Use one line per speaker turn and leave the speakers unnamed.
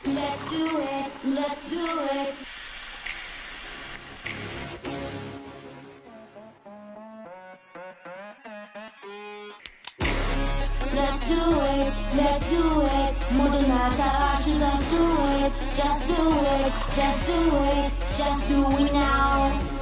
Let's do it, let's do it. Let's do it, let's do it. 모두 나따라 just do it, just do it, just do it, just do it now.